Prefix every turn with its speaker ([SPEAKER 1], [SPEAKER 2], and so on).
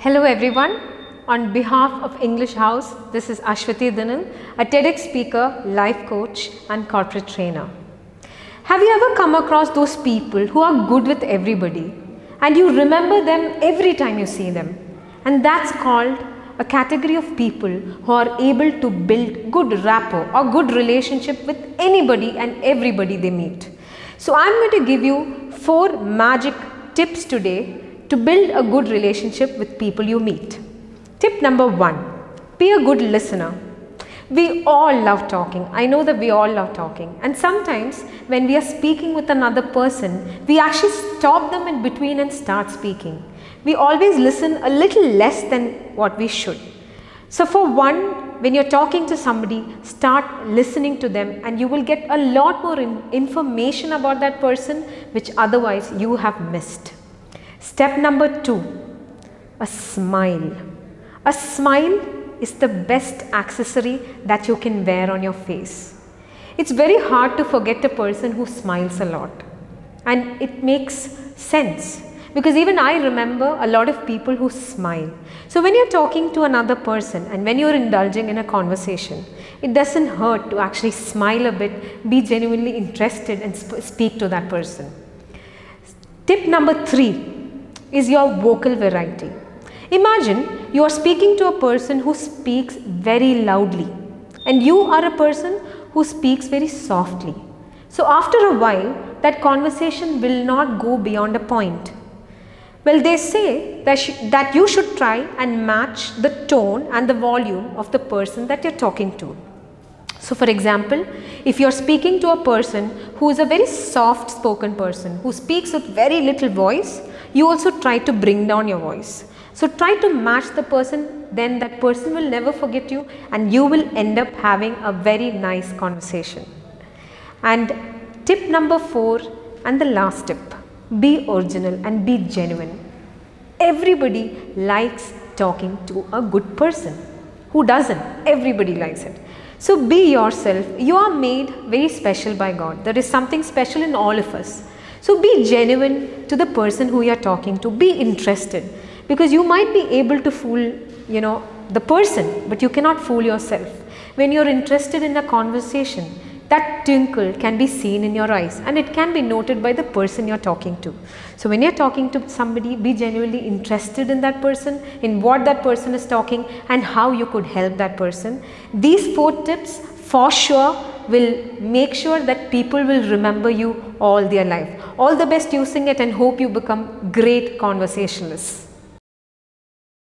[SPEAKER 1] Hello everyone. On behalf of English House, this is Ashwati Dinal, a TEDx speaker, life coach and corporate trainer. Have you ever come across those people who are good with everybody and you remember them every time you see them? And that's called a category of people who are able to build good rapport or good relationship with anybody and everybody they meet. So I'm going to give you 4 magic tips today to build a good relationship with people you meet. Tip number 1, be a good listener. We all love talking. I know that we all love talking, and sometimes when we are speaking with another person, we actually stop them in between and start speaking. We always listen a little less than what we should. So for one, when you're talking to somebody, start listening to them and you will get a lot more information about that person which otherwise you have missed. Step number 2, a smile. A smile is the best accessory that you can wear on your face. It's very hard to forget a person who smiles a lot, and it makes sense because even I remember a lot of people who smile. So when you're talking to another person and when you're indulging in a conversation, it doesn't hurt to actually smile a bit, be genuinely interested and speak to that person. Tip number 3 is your vocal variety. Imagine you are speaking to a person who speaks very loudly and you are a person who speaks very softly. So after a while, that conversation will not go beyond a point. Well, they say that you should try and match the tone and the volume of the person that you're talking to. So for example, if you're speaking to a person who is a very soft spoken person, who speaks with very little voice, you also try to bring down your voice. So try to match the person, then that person will never forget you and you will end up having a very nice conversation. And tip number 4 and the last tip, be original and be genuine. Everybody likes talking to a good person. Who doesn't? Everybody likes it. So be yourself. You are made very special by God. There is something special in all of us. So be genuine to the person who you are talking to. Be interested, because you might be able to fool, the person, but you cannot fool yourself. When you're interested in a conversation, that twinkle can be seen in your eyes and it can be noted by the person you're talking to. So when you're talking to somebody, be genuinely interested in that person, in what that person is talking and how you could help that person. These 4 tips for sure will make sure that people will remember you all their life. All the best using it and hope you become great conversationalists.